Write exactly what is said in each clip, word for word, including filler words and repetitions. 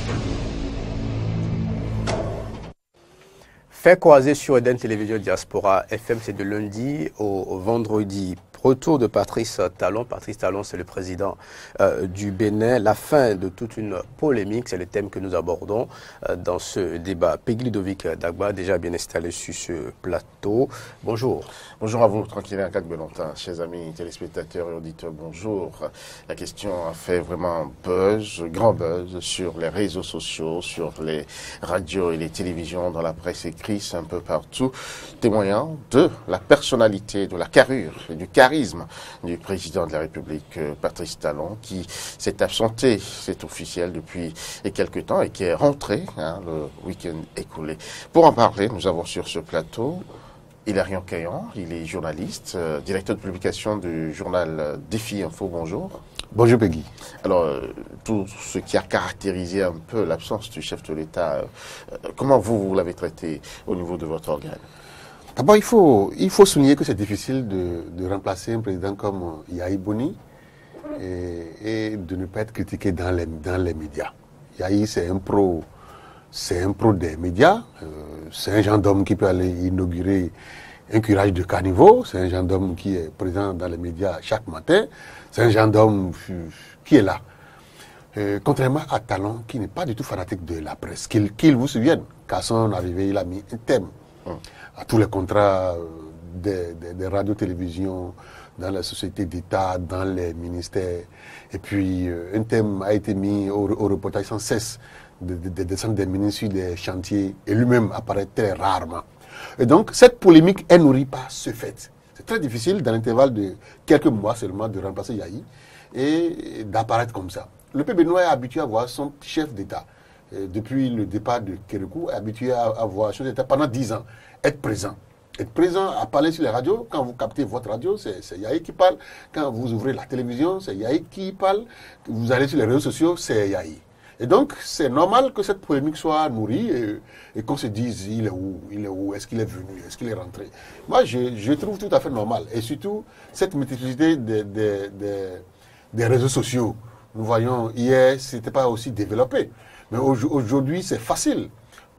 Fait croiser sur Eden Télévision Diaspora F M, c'est de lundi au, au vendredi. Retour de Patrice Talon. Patrice Talon, c'est le président euh, du Bénin. La fin de toute une polémique, c'est le thème que nous abordons euh, dans ce débat. Peggy Ludovic Dagba, déjà bien installé sur ce plateau. Bonjour. Bonjour à vous, tranquille à quatre Belantin, chers amis téléspectateurs et auditeurs, bonjour. La question a fait vraiment buzz, grand buzz sur les réseaux sociaux, sur les radios et les télévisions, dans la presse écrite, un peu partout, témoignant de la personnalité, de la carrure et du charisme du président de la République, Patrice Talon, qui s'est absenté, c'est officiel, depuis quelques temps et qui est rentré hein, le week-end écoulé. Pour en parler, nous avons sur ce plateau Hilarion Caillan, il est journaliste, euh, directeur de publication du journal Défi Info, bonjour. Bonjour Peggy. Alors, euh, tout ce qui a caractérisé un peu l'absence du chef de l'État, euh, comment vous, vous l'avez traité au niveau de votre organe? D'abord, il faut, il faut souligner que c'est difficile de, de remplacer un président comme Yahi Boni et, et de ne pas être critiqué dans les, dans les médias. Yahi, c'est un pro, c'est un pro des médias, euh, c'est un gendarme qui peut aller inaugurer un curage de caniveau, c'est un gendarme qui est présent dans les médias chaque matin, c'est un gendarme qui est là. Euh, contrairement à Talon, qui n'est pas du tout fanatique de la presse, qu'il qu'il vous souvienne, qu'à son arrivée, il a mis un thème à tous les contrats des, des, des radios-télévisions, dans la société d'État, dans les ministères. Et puis, euh, un thème a été mis au, au reportage sans cesse de, de, de descendre des ministres sur des chantiers, et lui-même apparaît très rarement. Et donc, cette polémique est nourrie par ce fait. C'est très difficile, dans l'intervalle de quelques mois seulement, de remplacer Yahi et d'apparaître comme ça. Le P B Noir est habitué à voir son chef d'État, euh, depuis le départ de Kérékou, est habitué à, à voir son chef d'État pendant dix ans, être présent. Être présent à parler sur les radios, quand vous captez votre radio, c'est Yahi qui parle. Quand vous ouvrez la télévision, c'est Yahi qui parle. Vous allez sur les réseaux sociaux, c'est Yahi. Et donc, c'est normal que cette polémique soit nourrie et, et qu'on se dise, il est où, il est où, est-ce qu'il est venu, est-ce qu'il est rentré. Moi, je, je trouve tout à fait normal. Et surtout, cette multiplicité des, des, des, des réseaux sociaux. Nous voyons, hier, ce n'était pas aussi développé. Mais aujourd'hui, c'est facile.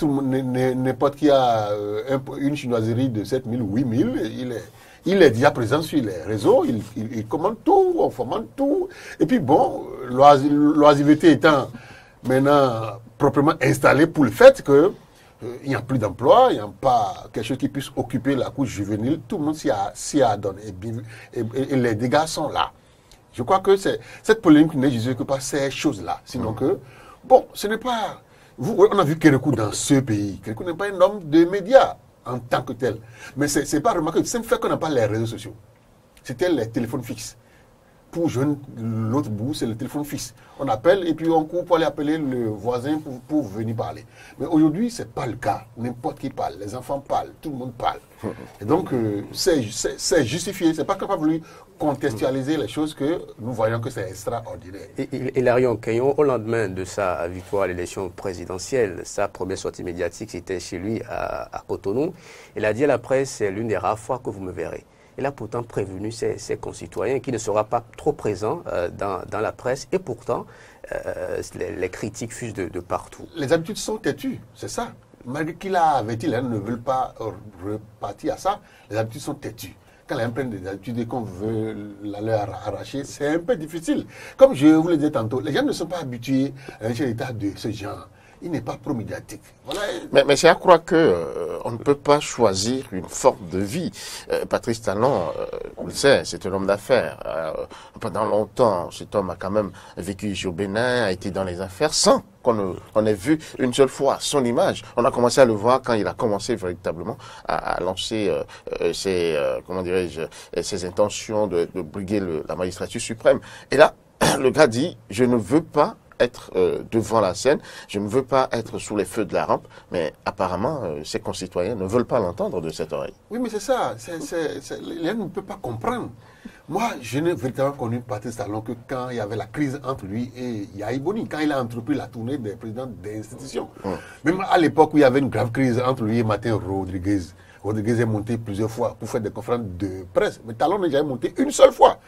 N'importe qui a euh, une chinoiserie de sept mille ou huit mille, il est, il est déjà présent sur les réseaux, il, il, il commande tout, on fomente tout. Et puis bon, l'oisiveté étant maintenant proprement installée pour le fait qu'il euh, n'y a plus d'emploi, il n'y a pas quelque chose qui puisse occuper la couche juvénile, tout le monde s'y a, s'y a donné. Et, et, et les dégâts sont là. Je crois que cette polémique n'est juste que par ces choses-là. Sinon mmh. que, bon, ce n'est pas... Vous, on a vu Kérékou dans ce pays. Kérékou n'est pas un homme de médias en tant que tel. Mais ce n'est pas remarqué. C'est le fait qu'on n'a pas les réseaux sociaux. C'était les téléphones fixes. Pour joindre l'autre bout, c'est le téléphone fixe. On appelle et puis on court pour aller appeler le voisin pour, pour venir parler. Mais aujourd'hui, ce n'est pas le cas. N'importe qui parle. Les enfants parlent. Tout le monde parle. Et donc, euh, c'est justifié. Ce n'est pas capable de contextualiser les choses que nous voyons que c'est extraordinaire. Et Hilarion Caillan, au lendemain de sa victoire à l'élection présidentielle, sa première sortie médiatique, c'était chez lui à, à Cotonou. Il a dit à la presse, c'est l'une des rares fois que vous me verrez. Il a pourtant prévenu ses, ses concitoyens qu'il ne sera pas trop présent euh, dans, dans la presse. Et pourtant, euh, les, les critiques fusent de, de partout. Les habitudes sont têtues, c'est ça. Malgré qu'il a averti, les gens ne veulent pas repartir à ça. Les habitudes sont têtues. Quand les gens prennent des habitudes et qu'on veut la leur arracher, c'est un peu difficile. Comme je vous le disais tantôt, les gens ne sont pas habitués à un chef d'État de ce genre. Il n'est pas pro-médiatique. Voilà. Mais, mais c'est à croire qu'on euh, ne peut pas choisir une forme de vie. Euh, Patrice Talon, euh, on le sait, c'est un homme d'affaires. Euh, pendant longtemps, cet homme a quand même vécu ici au Bénin, a été dans les affaires sans qu'on on ait vu une seule fois son image. On a commencé à le voir quand il a commencé véritablement à, à lancer euh, euh, ses, euh, comment dirais-je, ses intentions de, de briguer le, la magistrature suprême. Et là, le gars dit, je ne veux pas être euh, devant la scène, je ne veux pas être sous les feux de la rampe, mais apparemment, euh, ses concitoyens ne veulent pas l'entendre de cette oreille. Oui, mais c'est ça, c'est, c'est, c'est, les gens ne peuvent pas comprendre. Moi, je n'ai véritablement connu Patrice Talon que quand il y avait la crise entre lui et Yahi Boni, quand il a entrepris la tournée des présidents des institutions. Hum. Même à l'époque où il y avait une grave crise entre lui et Martin Rodriguez, Rodriguez est monté plusieurs fois pour faire des conférences de presse, mais Talon n'est jamais monté une seule fois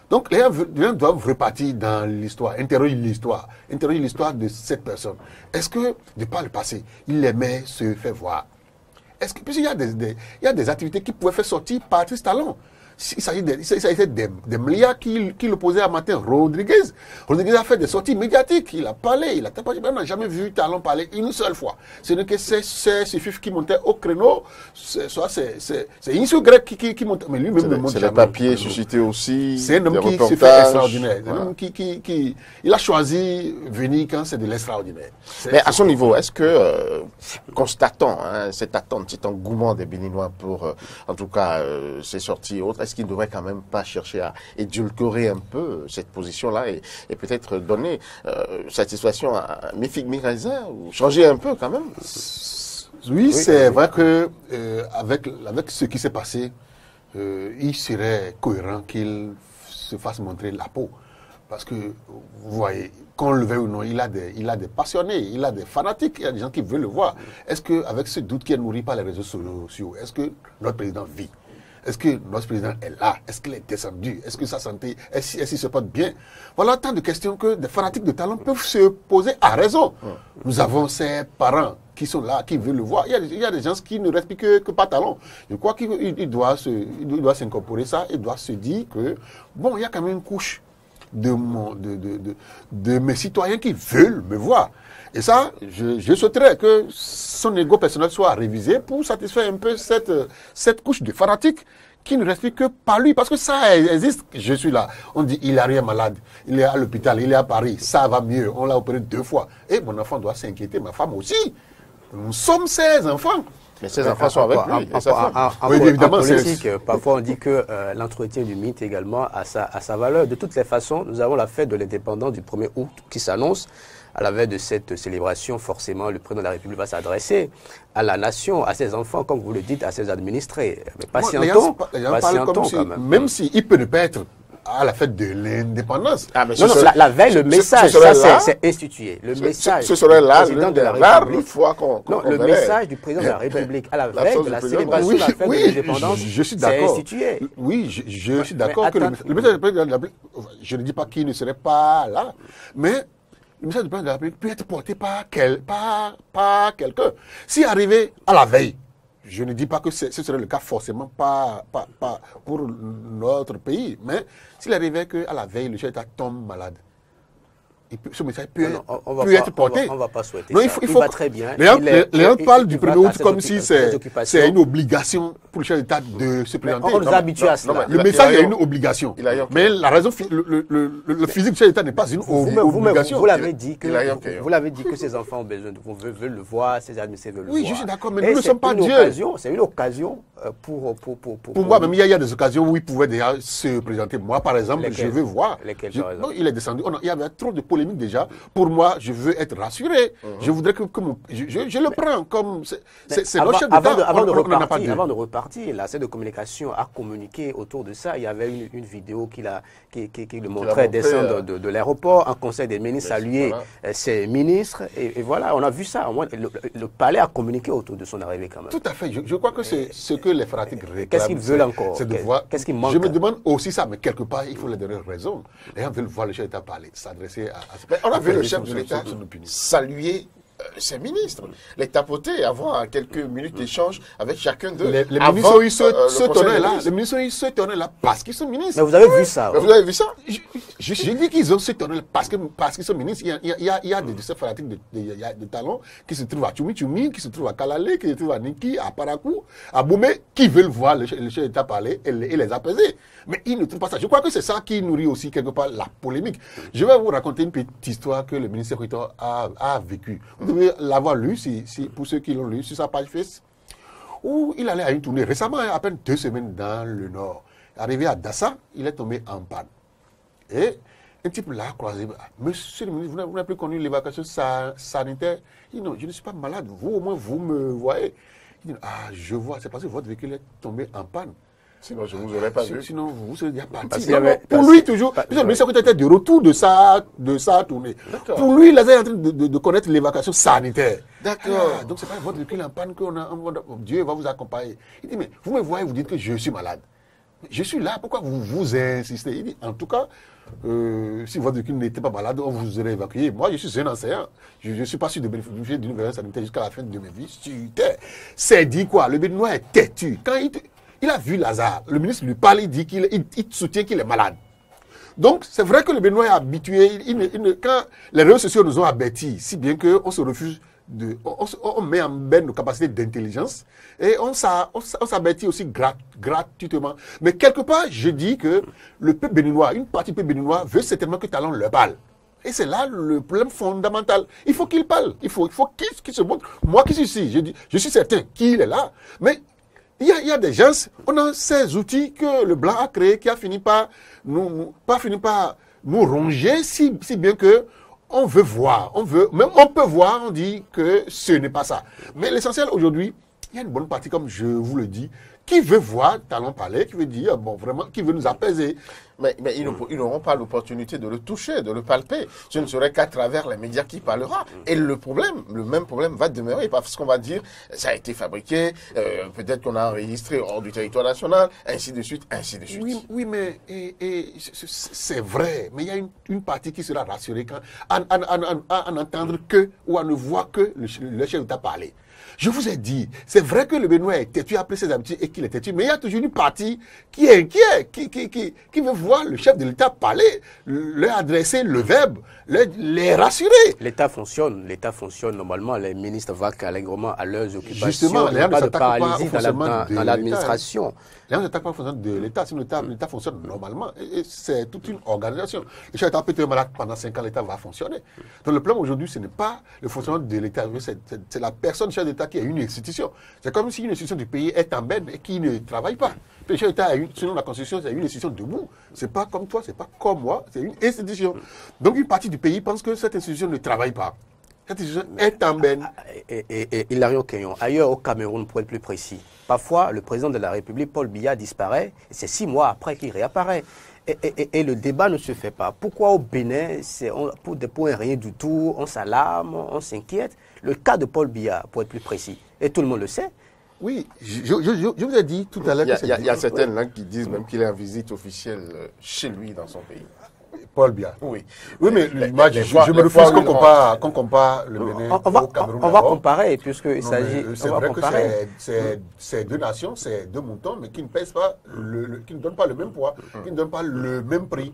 Donc, les gens, les gens doivent repartir dans l'histoire, interroger l'histoire, interroger l'histoire de cette personne. Est-ce que, de par le passé, il aimait se faire voir? Est-ce que, puisqu'il y a des, des, il y a des activités qui pouvaient faire sortir Patrice Talon. Il s'agit de, il s'agissait des, des Mlia qui, qui l'opposaient à Martin Rodriguez. Rodriguez a fait des sorties médiatiques. Il a parlé, il a tapé. On n'a jamais vu Talon parler une seule fois. Ce n'est que c'est ce fif qui montait au créneau. Soit c'est Insu Grec qui, qui, qui montait. Mais lui-même ne monte jamais. C'est les papiers suscités aussi. C'est un homme qui se fait extraordinaire. Ouais. Un homme qui, qui, qui, il a choisi venir quand c'est de l'extraordinaire. Mais à son niveau, est-ce que, euh, constatant hein, cette attente, cet engouement des Béninois pour, euh, en tout cas, euh, ces sorties et autres, est-ce qu'il ne devrait quand même pas chercher à édulcorer un peu cette position-là et, et peut-être donner euh, satisfaction à mi-figue, mi-raisin ou changer un peu quand même? Oui, oui c'est oui. vrai que euh, avec, avec ce qui s'est passé, euh, il serait cohérent qu'il se fasse montrer la peau. Parce que, vous voyez, qu'on le veuille ou non, il a, des, il a des passionnés, il a des fanatiques, il y a des gens qui veulent le voir. Est-ce qu'avec ce doute qui est nourri par les réseaux sociaux, est-ce que notre président vit? Est-ce que notre président est là? Est-ce qu'il est descendu? Est-ce que sa santé, est-ce qu'il se porte bien? Voilà tant de questions que des fanatiques de Talon peuvent se poser à raison. Ouais. Nous avons ces parents qui sont là, qui veulent le voir. Il y a, il y a des gens qui ne respectent que, que pas Talon. Je crois qu'il il doit s'incorporer ça, il doit se dire que, bon, il y a quand même une couche de, mon, de, de, de, de mes citoyens qui veulent me voir. Et ça, je, je souhaiterais que son ego personnel soit révisé pour satisfaire un peu cette, cette couche de fanatiques qui ne respectent que par lui. Parce que ça existe. Je suis là. On dit, il a rien malade. Il est à l'hôpital. Il est à Paris. Ça va mieux. On l'a opéré deux fois. Et mon enfant doit s'inquiéter. Ma femme aussi. Nous sommes ses enfants. Mais ces enfants sont avec lui. En, en, en, en, oui, évidemment, en politique, parfois on dit que euh, l'entretien du mythe également a sa, a sa valeur. De toutes les façons, nous avons la fête de l'indépendance du premier août qui s'annonce. À la veille de cette célébration, forcément, le président de la République va s'adresser à la nation, à ses enfants, comme vous le dites, à ses administrés. Mais patientons, patientons si, quand même. Même s'il si peut ne pas être à la fête de l'indépendance. Ah, non, non, serait, la, la veille, le message, ça c'est institué. Le ce, message ce serait là, du président de la République. Fois qu'on, qu'on non, le verrait. Message du président de la République à la veille de la célébration oui, de la fête oui, de l'indépendance, c'est institué. Oui, je, je suis d'accord que le, le message du président de la République, je ne dis pas qu'il ne serait pas là, mais le message du président de la République peut être porté par, quel, par, par quelqu'un. Si arrivé à la veille, je ne dis pas que ce serait le cas forcément pas, pas, pas pour notre pays, mais s'il arrivait qu'à la veille, le chef d'État tombe malade, il peut, ce message peut, non, non, on va peut pas, être porté. On ne va pas souhaiter non, ça. Il faut, il il faut va très bien. Les gens, est, les gens il, parlent il, du il premier août comme si c'est une obligation pour le chef d'État de se présenter. On nous a habitués à cela. Le message est une obligation. Mais la raison, le, le, le, le physique du chef d'État n'est pas une vous, obligation. Vous, vous l'avez dit que vous l'avez dit que ses enfants ont besoin de vous, veulent le voir, ses administrés veulent le voir. Oui, je suis d'accord, mais nous ne sommes pas Dieu. C'est une occasion pour pour pour pour moi même il y a des occasions où il pouvait déjà se présenter. Moi par exemple, je veux voir. Non, il est descendu. Il y avait trop de polémiques déjà. Pour moi, je veux être rassuré. Je voudrais que je le prends comme c'est notre chef d'État. Avant de repartir, avant de repartir, la scène de communication a communiqué autour de ça. Il y avait une, une vidéo qui, la, qui, qui, qui le montrait descendre euh... de, de l'aéroport, un conseil des ministres saluer voilà. ses ministres. Et, et voilà, on a vu ça. Le, le palais a communiqué autour de son arrivée quand même. Tout à fait. Je, je crois que c'est ce que les fanatiques réclament. Qu'est-ce qu'ils veulent encore? Qu'est-ce qui manque? Je me demande aussi ça, mais quelque part, il faut leur donner raison. Les gens veulent voir le chef d'État parler, s'adresser à... Mais on a vu le chef de l'État saluer ses ministres, les tapoter, avoir quelques minutes d'échange avec chacun d'eux. Les, les ministres ont eu ce, euh, ce tonnerre-là. Les ministres ont eu ce tonnerre-là parce qu'ils sont ministres. Mais vous avez oui. vu ça. Mais vous avez vu ça? Je, je, je dis qu'ils ont ce tonnerre parce que parce qu'ils sont ministres. Il y a, il y a, il y a des, des fanatiques de, de, de, de talons qui se trouvent à Tchoumi Tchoumi, qui se trouvent à Kalale, qui se trouvent à Niki, à Parakou, à Boumé, qui veulent voir le, le chef d'État parler et, et les apaiser. Mais ils ne trouvent pas ça. Je crois que c'est ça qui nourrit aussi quelque part la polémique. Je vais vous raconter une petite histoire que le ministre Rito a, a vécue. Vous devez l'avoir lu, si, si, pour ceux qui l'ont lu, sur sa page Facebook, où il allait à une tournée récemment, à peine deux semaines dans le Nord. Arrivé à Dassa, il est tombé en panne. Et un type l'a croisé. Monsieur le ministre, vous n'avez plus connu l'évacuation sanitaire? Il dit non, je ne suis pas malade. Vous, au moins, vous me voyez. Il dit ah, je vois, c'est parce que votre véhicule est tombé en panne. Sinon, je ne vous aurais pas vu. Sinon, vous seriez déjà parti. Avait, pour lui, toujours, le ministre était de retour de sa, de sa tournée. Pour lui, il est en train de, de, de connaître l'évacuation sanitaire. D'accord. Ah, donc, c'est pas votre véhicule en panne qu'on a. Dieu va vous accompagner. Il dit, mais vous me voyez, vous dites que je suis malade. Je suis là, pourquoi vous vous insistez? Il dit, en tout cas, euh, si votre véhicule n'était pas malade, on vous aurait évacué. Moi, je suis un enseignant. Je ne suis pas sûr de bénéficier d'une gouvernance sanitaire jusqu'à la fin de mes vies. C'est dit quoi? Le Béninois est têtu. Quand il, il a vu Lazare, le ministre lui parle, il dit qu'il il, il soutient qu'il est malade. Donc, c'est vrai que le Béninois est habitué. Il, il, il, quand les réseaux sociaux nous ont avertis, si bien qu'on se refuse de. On, on met en berne nos capacités d'intelligence et on s'avertit aussi grat, gratuitement. Mais quelque part, je dis que le peuple béninois, une partie du peuple béninois, veut certainement que Talon leur parle. Et c'est là le problème fondamental. Il faut qu'il parle. Il faut, il faut qu'il qu'il se montre. Moi qui suis ici, je, dis, je suis certain qu'il est là. Mais il y, a, il y a des gens, on a ces outils que le blanc a créés qui a fini par nous, nous, pas fini par nous ronger, si, si bien que on veut voir, on veut, même on peut voir, on dit que ce n'est pas ça. Mais l'essentiel aujourd'hui, il y a une bonne partie, comme je vous le dis, qui veut voir Talon parler, qui veut dire, bon, vraiment, qui veut nous apaiser. Mais, mais ils n'auront pas l'opportunité de le toucher, de le palper. Ce ne serait qu'à travers les médias qui parlera. Et le problème, le même problème va demeurer, parce qu'on va dire, ça a été fabriqué, euh, peut-être qu'on a enregistré hors du territoire national, ainsi de suite, ainsi de suite. Oui, oui, mais et, et, c'est vrai, mais il y a une, une partie qui sera rassurée quand, à, à, à, à, à n'entendre que, ou à ne voir que le, le chef d'État parler. Je vous ai dit, c'est vrai que le Béninois est têtu après ses habitudes et qu'il est têtu, mais il y a toujours une partie qui est inquiet, qui, qui, qui, qui veut voir le chef de l'État parler, leur adresser le verbe, leur, les rassurer. L'État fonctionne, l'État fonctionne normalement, les ministres vaquent allègrement à leurs occupations. Justement, il n'y a pas de paralysie dans l'administration. Les gens n'attaquent pas au fonctionnement de l'État, sinon l'État fonctionne normalement. Et c'est toute une organisation. Le chef d'État peut être malade pendant cinq ans, l'État va fonctionner. Donc le problème aujourd'hui, ce n'est pas le fonctionnement de l'État, c'est la personne chef d'État qui est une institution. C'est comme si une institution du pays est en berne et qui ne travaille pas. Le chef d'État, selon la Constitution, c'est une institution debout. C'est pas comme toi, c'est pas comme moi, c'est une institution. Donc une partie du pays pense que cette institution ne travaille pas. Cette institution est en berne. Et, et, et Hilario Kenyon, ailleurs au Cameroun, pour être plus précis, parfois le président de la République, Paul Biya, disparaît, et c'est six mois après qu'il réapparaît. Et, et, et le débat ne se fait pas. Pourquoi au Bénin, c'est pour des points rien du tout, on s'alarme, on s'inquiète? Le cas de Paul Biya, pour être plus précis, et tout le monde le sait. Oui, je, je, je, je vous ai dit tout à l'heure que c'est... Il y a, il y a certaines langues qui disent même qu'il est en visite officielle chez lui, dans son pays. Paul Biya. Oui. Oui, mais les, moi, je, fois, je me refuse qu'on compare, qu'on compare le Bénin on, on va, au Cameroun. On, on va comparer, puisqu'il s'agit... C'est vrai comparer. que c'est deux nations, c'est deux moutons, mais qui ne pèsent pas, le, le, qui ne donnent pas le même poids, qui ne donnent pas le même prix.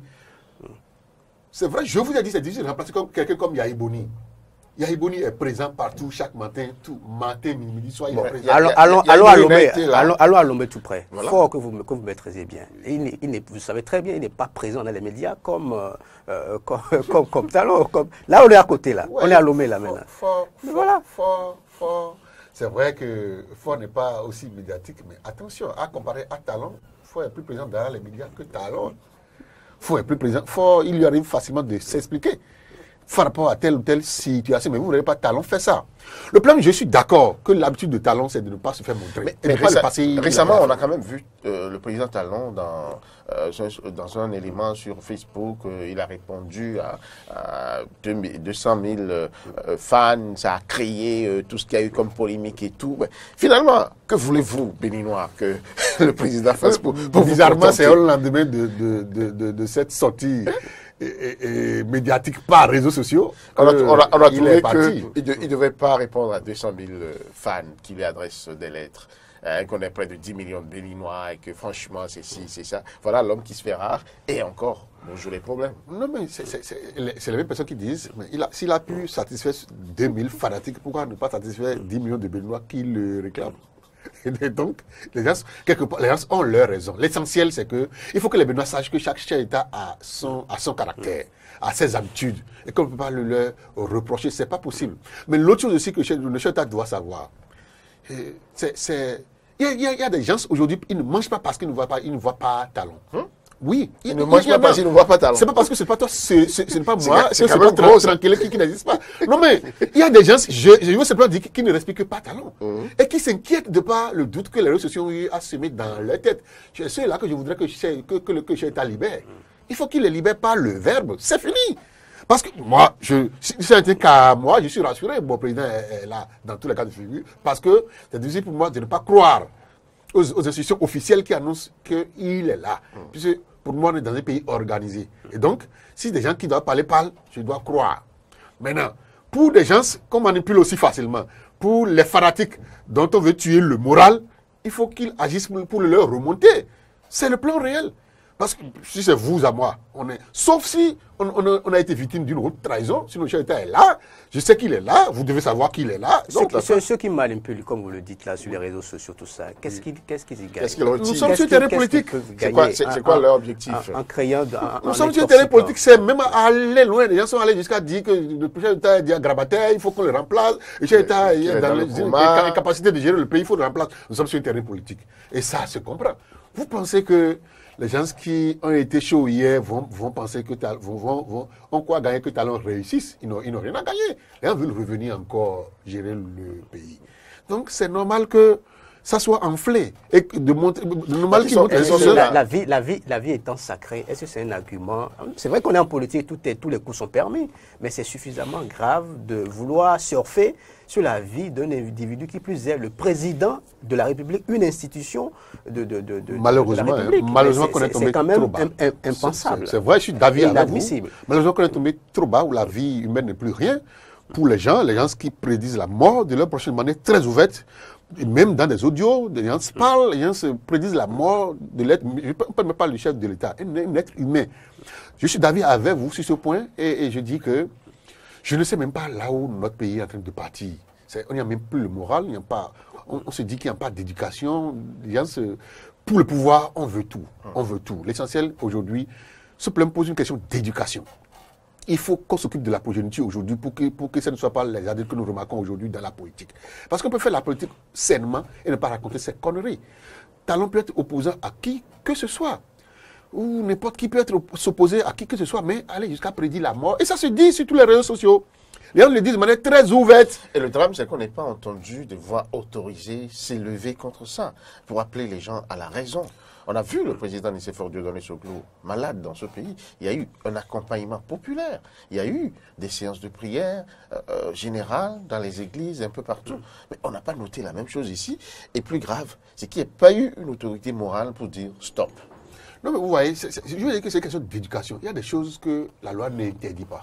C'est vrai, je vous ai dit, c'est difficile de remplacer quelqu'un comme Yahi Boni. Yahi Boni est présent partout, chaque matin, tout matin, midi, soir, il est présent. Allons, allons, allons, à Lomé, allons, allons à Lomé tout près. Il voilà. faut que vous, que vous maîtrisez bien. Il, il vous savez très bien, il n'est pas présent dans les médias comme, euh, comme, comme, comme Talon. Comme, là, on est à côté, là. Ouais, on est à Lomé, là, maintenant. Fort, fort, voilà. Fort, fort. C'est vrai que Fort n'est pas aussi médiatique, mais attention, à comparer à Talon, Fort est plus présent dans les médias que Talon. Fort est plus présent. Fort, il lui arrive facilement de s'expliquer par rapport à telle ou telle situation, mais vous n'avez pas Talon fait ça. Le problème, je suis d'accord que l'habitude de Talon, c'est de ne pas se faire montrer. Mais, mais pas récem passer récemment, on a quand même vu euh, le président Talon dans, euh, dans un élément sur Facebook. Euh, il a répondu à, à deux cent mille euh, fans, ça a créé euh, tout ce qu'il y a eu comme polémique et tout. Mais finalement, que voulez-vous, Béninois, que le président fasse pour, pour bizarrement, c'est au lendemain de, de, de, de, de cette sortie Et, et, et médiatique par réseaux sociaux. On a, euh, on a, on a trouvé qu'il ne devait pas répondre à deux cent mille fans qui lui adressent des lettres, hein, qu'on est près de dix millions de Béninois et que franchement c'est ci, c'est ça. Voilà l'homme qui se fait rare et encore, bonjour les problèmes. Non mais c'est les mêmes personnes qui disent, s'il a, a pu satisfaire deux mille fanatiques, pourquoi ne pas satisfaire dix millions de Béninois qui le réclament? Et donc, les gens, quelque part, les gens ont leur raison. L'essentiel, c'est que il faut que les Béninois sachent que chaque chef d'État a son, a son caractère, a ses habitudes, et qu'on ne peut pas le leur reprocher. C'est pas possible. Mais l'autre chose aussi que le chef d'État doit savoir, c'est, il y, y, y a des gens aujourd'hui, ils ne mangent pas parce qu'ils ne voient pas, ils ne voient pas Talon. Hein? Oui, il ne mange pas parce qu'il ne voit pas Talon. C'est pas parce que c'est pas toi, ce n'est pas moi, c'est pas trop tranquille qui, qui n'existe pas. Non mais, il y a des gens, je, je veux simplement dire, qui ne respectent pas Talon. Mm-hmm. Et qui s'inquiètent de pas le doute que les réseaux sociaux ont eu à se mettre dans leur tête. C'est ceux-là que je voudrais que, que, que le que l'État libère. Il faut qu'il les libère par le verbe. C'est fini. Parce que moi, je, si c'est un cas, moi, je suis rassuré. Mon président est, est là dans tous les cas de figure. Parce que c'est difficile pour moi de ne pas croire aux, aux institutions officielles qui annoncent qu'il est là. Mm. Puisque pour moi, on est dans un pays organisé. Et donc, si des gens qui doivent parler parlent, je dois croire. Maintenant, pour des gens qu'on manipule aussi facilement, pour les fanatiques dont on veut tuer le moral, il faut qu'ils agissent pour le leur remonter. C'est le plan réel. Parce que si c'est vous à moi, on est, sauf si on, on, a, on a été victime d'une haute trahison, si le chef d'État est là, je sais qu'il est là, vous devez savoir qu'il est là. Donc, ceux, ceux, ceux qui manipulent, comme vous le dites là, sur les réseaux sociaux, tout ça, qu'est-ce qu'ils qu'est-ce qu'ils y gagnent? Qu Nous sommes sur le terrain politique. C'est quoi, quoi leur objectif? En, en créant... En, Nous sommes sur le terrain politique, c'est même aller loin. Les gens sont allés jusqu'à dire que le chef d'État est dit à Grabataire, il faut qu'on le remplace. Le chef d'État est dans les capacités de gérer le pays, il faut le remplacer. Nous sommes sur le terrain politique. Et ça se comprend. Vous pensez que les gens qui ont été chauds hier vont, vont penser que vont, vont, vont, ont quoi gagner que Talon réussisse. Ils n'ont rien à gagner. Les gens veulent revenir encore gérer le pays. Donc c'est normal que ça soit enflé. Et de montrer, normal qu'ils montrent la, la, la, vie, la, vie, la vie étant sacrée, est-ce que c'est un argument? C'est vrai qu'on est en politique, tout est, tous les coups sont permis, mais c'est suffisamment grave de vouloir surfer sur la vie d'un individu qui plus est le président de la République, une institution de, de, de, de, malheureusement, de la République. Hein, malheureusement qu'on est tombé quand même trop bas. Impensable. C'est vrai, je suis d'avis avec vous. Malheureusement qu'on est tombé trop bas, où la vie humaine n'est plus rien. Pour les gens, les gens qui prédisent la mort de leur prochaine manière très ouverte, et même dans des audios, les gens se parlent, les gens se prédisent la mort de l'être, je ne parle même pas du chef de l'État, un, un être humain. Je suis d'avis avec vous sur ce point, et, et je dis que je ne sais même pas là où notre pays est en train de partir. On n'y a même plus le moral, il n'y a pas, on, on se dit qu'il n'y a pas d'éducation. Pour le pouvoir, on veut tout. On veut tout. L'essentiel aujourd'hui, ce problème pose une question d'éducation. Il faut qu'on s'occupe de la progéniture aujourd'hui pour que, pour que ce ne soit pas les adultes que nous remarquons aujourd'hui dans la politique. Parce qu'on peut faire la politique sainement et ne pas raconter ces conneries. Talon peut être opposant à qui que ce soit. Ou n'importe qui peut être s'opposer à qui que ce soit, mais aller jusqu'à prédire la mort. Et ça se dit sur tous les réseaux sociaux. Les gens le disent de manière très ouverte. Et le drame, c'est qu'on n'est pas entendu de voix autorisée s'élever contre ça, pour appeler les gens à la raison. On a vu le président Nicéphore Dieudonné Soglo malade dans ce pays. Il y a eu un accompagnement populaire. Il y a eu des séances de prière euh, euh, générales dans les églises, un peu partout. Mais on n'a pas noté la même chose ici. Et plus grave, c'est qu'il n'y a pas eu une autorité morale pour dire stop. Non, mais vous voyez, c est, c est, je veux dire que c'est une question d'éducation. Il y a des choses que la loi n'interdit pas.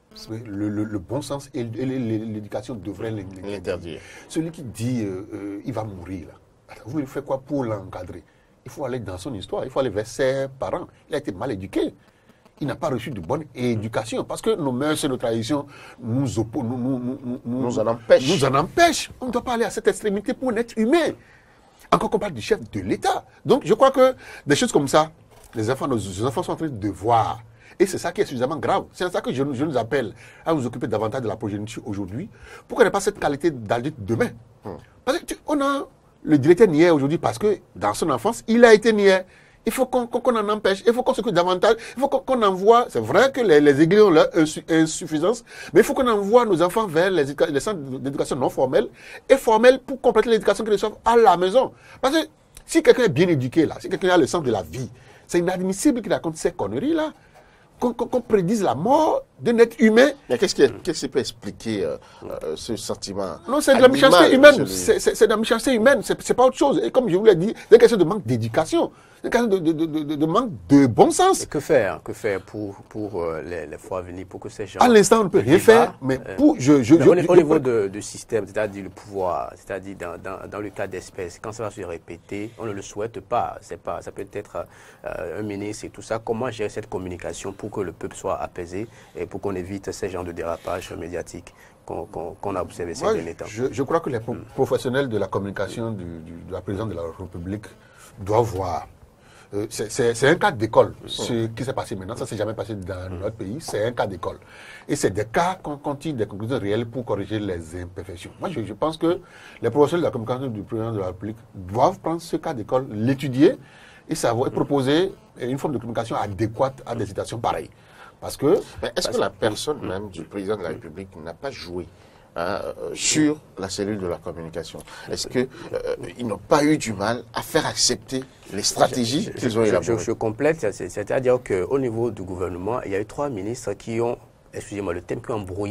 Le, le, le bon sens et l'éducation devraient l'interdire. Celui qui dit euh, euh, il va mourir, là. Vous voulez faire quoi pour l'encadrer? Il faut aller dans son histoire, il faut aller vers ses parents. Il a été mal éduqué. Il n'a pas reçu de bonne éducation. Parce que nos mœurs et nos traditions nous, nous, nous, nous, nous en empêchent. Nous en empêchent. On ne doit pas aller à cette extrémité pour un être humain. Encore qu'on parle du chef de l'État. Donc je crois que des choses comme ça, les enfants, nos, nos enfants sont en train de voir. Et c'est ça qui est suffisamment grave. C'est ça que je, je nous appelle à nous occuper davantage de la progéniture aujourd'hui, pour qu'on n'ait pas cette qualité d'adulte demain. Hum. Parce qu'on a le directeur niais aujourd'hui parce que dans son enfance, il a été niais. Il faut qu'on qu'on en empêche, il faut qu'on s'occupe davantage, il faut qu'on qu'on envoie, c'est vrai que les, les églises ont leur insuffisance, mais il faut qu'on envoie nos enfants vers les, les centres d'éducation non formelle et formelle pour compléter l'éducation qu'ils reçoivent à la maison. Parce que si quelqu'un est bien éduqué là, si quelqu'un a le sens de la vie, c'est inadmissible qu'il raconte ces conneries là. Qu'on qu qu prédise la mort d'un être humain. Qu'est-ce qui, qu qui peut expliquer euh, euh, ce sentiment? Non, c'est de la méchanceté humaine. C'est de la méchanceté humaine, c'est pas autre chose. Et comme je vous l'ai dit, c'est une question de manque d'éducation. C'est une question de, de, de, de, de manque de bon sens. Et que faire Que faire pour, pour euh, les, les fois à venir, pour que ces gens... À l'instant, on ne peut rien faire, mais pour... Je, je, mais je, au, je, au niveau de, de système, c'est-à-dire le pouvoir, c'est-à-dire dans, dans, dans le cas d'espèce, quand ça va se répéter, on ne le souhaite pas. C'est pas, ça peut être euh, un ministre et tout ça. Comment gérer cette communication pour que le peuple soit apaisé et pour qu'on évite ces genres de dérapage médiatique qu'on qu qu a observé ces derniers temps? Je, je crois que les pro professionnels de la communication du, du, de la présidente de la République doivent voir. Euh, c'est un cas d'école, ce qui s'est passé maintenant. Ça ne s'est jamais passé dans notre pays. C'est un cas d'école. Et c'est des cas qu'on tire des conclusions réelles pour corriger les imperfections. Moi, je, je pense que les professionnels de la communication du président de la République doivent prendre ce cas d'école, l'étudier et savoir et proposer une forme de communication adéquate à des situations pareilles. Parce que... Est-ce que la personne même du président de la République n'a pas joué hein, sur la cellule de la communication? Est-ce qu'ils euh, n'ont pas eu du mal à faire accepter les stratégies qu'ils ont élaborées? Je, je, je complète, c'est-à-dire qu'au niveau du gouvernement, il y a eu trois ministres qui ont, excusez-moi le thème, qui ont brouillé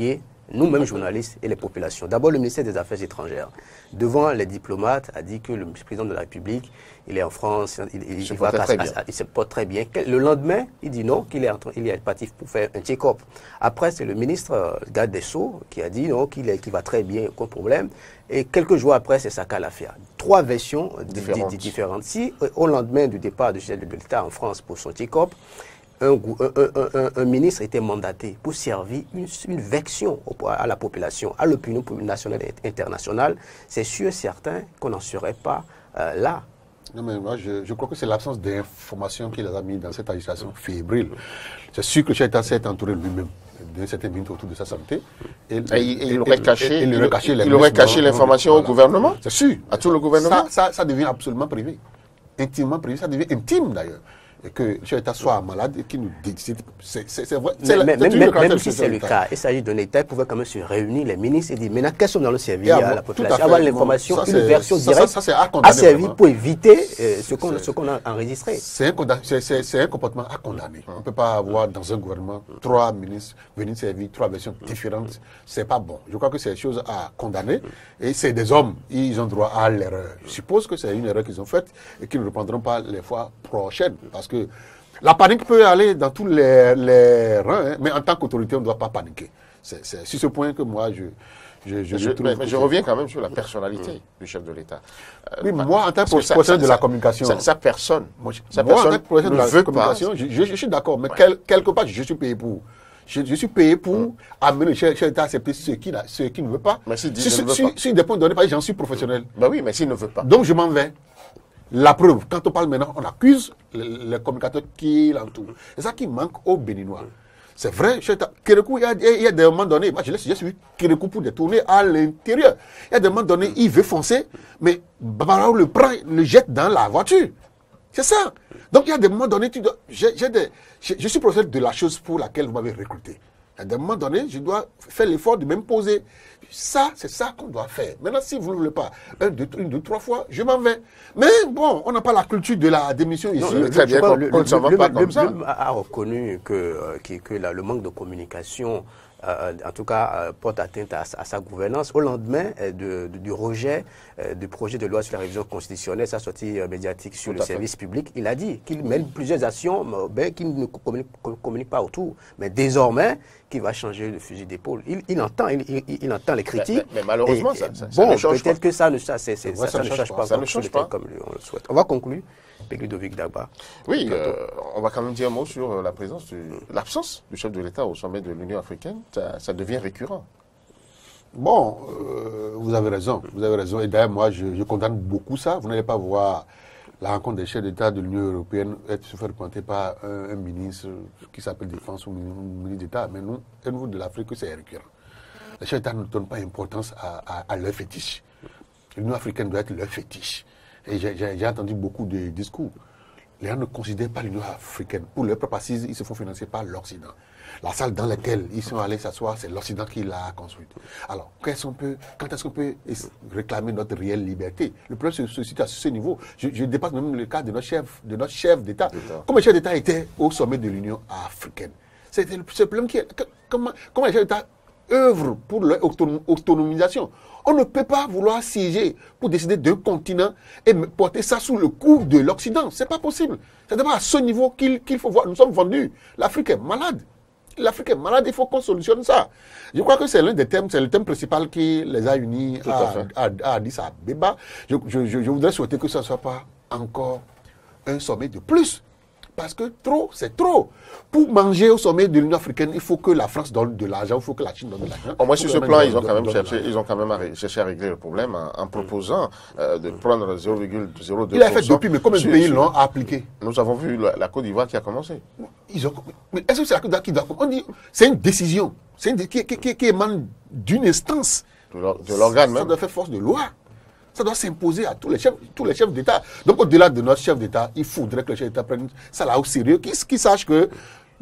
nous-mêmes journalistes et les populations. D'abord, le ministère des Affaires étrangères, devant les diplomates, a dit que le président de la République, il est en France, il, il, il, va très bien. il se porte très bien. Le lendemain, il dit non, qu'il est, il est parti pour faire un check-up. Après, c'est le ministre garde des Sceaux qui a dit non, qu'il qu va très bien, aucun problème. Et quelques jours après, c'est Saka l'affaire. Trois versions différentes. différentes. Si, au lendemain du départ du chef de l'État en France pour son check-up, Un, un, un, un ministre était mandaté pour servir une, une vection à la population, à l'opinion nationale et internationale, c'est sûr et certain qu'on n'en serait pas euh, là. Non, mais moi, je, je crois que c'est l'absence d'information qui les a mis dans cette agitation fébrile. C'est sûr que le chef d'État s'est entouré lui-même d'un certain minute autour de sa santé. Et, et, et il aurait caché, il, il aurait caché, il aurait caché l'information au gouvernement. C'est sûr. À tout le gouvernement. Ça, ça, ça devient absolument privé. Intimement privé, ça devient intime d'ailleurs. Et que le chef d'État soit malade et qu'il nous décide. C'est vrai. Mais, la, même, même, même si c'est le cas, il s'agit d'un État, il pouvait quand même se réunir, les ministres, et dire maintenant, qu'est-ce qu'on doit servir à, à la population, avoir l'information, une version ça, directe ça, ça, à servir pour éviter euh, ce qu'on qu a enregistré. C'est un, un comportement à condamner. On ne peut pas avoir dans un gouvernement trois ministres venir servir trois versions différentes. C'est pas bon. Je crois que c'est des choses à condamner. Et c'est des hommes, ils ont droit à l'erreur. Je suppose que c'est une erreur qu'ils ont faite et qu'ils ne reprendront pas les fois prochaines. Parce que la panique peut aller dans tous les, les rangs, hein, mais en tant qu'autorité, on ne doit pas paniquer. C'est sur ce point que moi, je, je, je, je, trouve mais, mais je reviens quand même sur la personnalité mmh. du chef de l'État. Euh, oui, bah, moi, en tant que professeur de la communication... Sa, sa personne, moi, sa moi, personne en tant que professeur de la veut communication, pas. Je, je, je suis d'accord, mais ouais. quel, quelque part, je suis payé pour... Je, je suis payé pour mmh. amener le chef d'État à accepter ce qu'il qui ne veut pas. Mais si, si, si, si, si, si des points donnés, j'en suis professionnel. Ben oui, mais s'il ne veut pas. Donc, je m'en vais. La preuve, quand on parle maintenant, on accuse les, les communicateurs qui l'entourent. C'est ça qui manque aux Béninois. C'est vrai, Kérékou, il y, a, il y a des moments donnés, moi je laisse suivi Kérékou pour détourner à l'intérieur. Il y a des moments donnés, il veut foncer, mais Babarao le prend, le jette dans la voiture. C'est ça. Donc il y a des moments donnés, tu dois, j'ai, j'ai des, je, je suis professeur de la chose pour laquelle vous m'avez recruté. À des moments donnés, je dois faire l'effort de m'imposer. Ça, c'est ça qu'on doit faire. Maintenant, si vous ne voulez pas, un, deux, une, deux, trois fois, je m'en vais. Mais bon, on n'a pas la culture de la démission ici. Non, très bien, on ne s'en va pas comme ça. Le a reconnu que, euh, que, que la, le manque de communication, euh, en tout cas, euh, porte atteinte à, à sa gouvernance. Au lendemain euh, de, de, du rejet euh, du projet de loi sur la révision constitutionnelle, sa sortie euh, médiatique sur tout le service fait. public, il a dit qu'il mène plusieurs actions, ben, qu'il ne communique, communique pas autour. Mais désormais, qu'il va changer de fusil d'épaule. Il, il, entend, il, il, il entend les critiques. Mais, mais, mais malheureusement, et, ça, ça, bon, ça ne change pas. Peut-être que ça ne, ça, c'est, c'est, ça, ça, ça ne change pas, ça ne change pas. Comme on le souhaite. On va conclure. Ludovic Dagba. Oui, euh, on va quand même dire un mot sur la présence, du, l'absence du chef de l'État au sommet de l'Union africaine. Ça, ça devient récurrent. Bon, euh, vous avez raison. Vous avez raison. Et d'ailleurs, moi, je, je condamne beaucoup ça. Vous n'allez pas voir la rencontre des chefs d'État de l'Union européenne être se faire représenter par un, un ministre qui s'appelle Défense ou un ministre d'État. Mais nous, au niveau de l'Afrique, c'est récurrent. Les chefs d'État ne donnent pas importance à, à, à leur fétiche. L'Union africaine doit être leur fétiche. Et j'ai entendu beaucoup de discours. Les gens ne considèrent pas l'Union africaine. Pour leur propre assise, ils se font financer par l'Occident. La salle dans laquelle ils sont allés s'asseoir, c'est l'Occident qui l'a construite. Alors, qu'est-ce qu'on peut, quand est-ce qu'on peut réclamer notre réelle liberté? Le problème se situe à ce niveau. Je, je dépasse même le cas de notre chef, de notre chef d'État. Comme le chef d'État était au sommet de l'Union africaine. C'était le, le problème qui est, comment, comment les chefs d'État œuvrent pour leur autonomisation. On ne peut pas vouloir siéger pour décider d'un continent et porter ça sous le coup de l'Occident. C'est pas possible. C'est d'abord à ce niveau qu'il qu'il faut voir. Nous sommes vendus. L'Afrique est malade. L'Afrique est malade, il faut qu'on solutionne ça. Je crois que c'est l'un des thèmes, c'est le thème principal qui les a unis à, à, à Addis Abeba. Je, je, je, je voudrais souhaiter que ce ne soit pas encore un sommet de plus. Parce que trop, c'est trop. Pour manger au sommet de l'Union africaine, il faut que la France donne de l'argent, il faut que la Chine donne de l'argent. Au moins sur ce plan, ils ont quand même cherché, ils ont quand même cherché à régler le problème en, en proposant euh, de prendre zéro virgule zéro deux pour cent. Il a fait depuis, mais combien de pays l'ont appliqué? Nous avons vu la, la Côte d'Ivoire qui a commencé. Ils ont, mais est-ce que c'est la Côte d'Ivoire qui doit commencer? On dit, c'est une décision, c'est une qui, qui, qui, qui émane d'une instance. De l'organe même. Ça doit faire force de loi. Ça doit s'imposer à tous les chefs, tous les chefs d'État. Donc, au-delà de notre chef d'État, il faudrait que le chef d'État prenne ça là au sérieux, qu'il qu'il sache que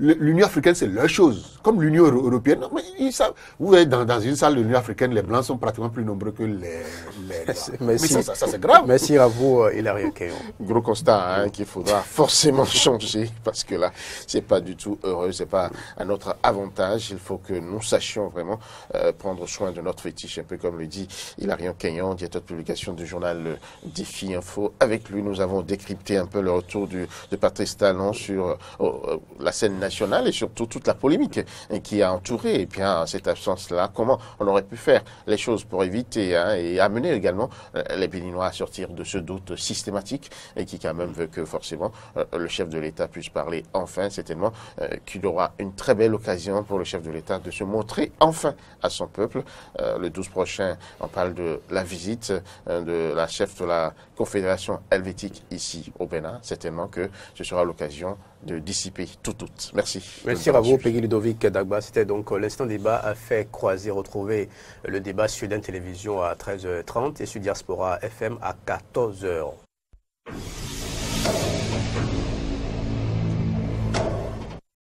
l'Union africaine, c'est leur chose. Comme l'Union européenne, non, mais ils savent. Vous voyez, dans, dans une salle de l'Union africaine, les Blancs sont pratiquement plus nombreux que les, les Noirs. Mais ça, ça, ça c'est grave. Merci à vous, Hilary Kenyon. Gros constat hein, qu'il faudra forcément changer parce que là, c'est pas du tout heureux, c'est pas à notre avantage. Il faut que nous sachions vraiment euh, prendre soin de notre fétiche, un peu comme le dit Hilary Kenyon, directeur de publication du journal euh, Défi Info. Avec lui, nous avons décrypté un peu le retour du, de Patrice Talon sur euh, la scène nationale et surtout toute la polémique hein, qui a entouré et bien cette absence-là. Comment on aurait pu faire les choses pour éviter hein, et amener également euh, les Béninois à sortir de ce doute systématique et qui quand même veut que forcément euh, le chef de l'État puisse parler enfin, certainement euh, qu'il aura une très belle occasion pour le chef de l'État de se montrer enfin à son peuple. Euh, le douze prochain, on parle de la visite euh, de la chef de la Confédération helvétique ici au Bénin. Certainement que ce sera l'occasion de dissiper tout doute. Merci. Merci à vous, Peggy Ludovic Dagba. C'était donc l'instant débat a fait croiser, retrouver le débat sur Sud Télévision à treize heures trente et sur Diaspora F M à quatorze heures.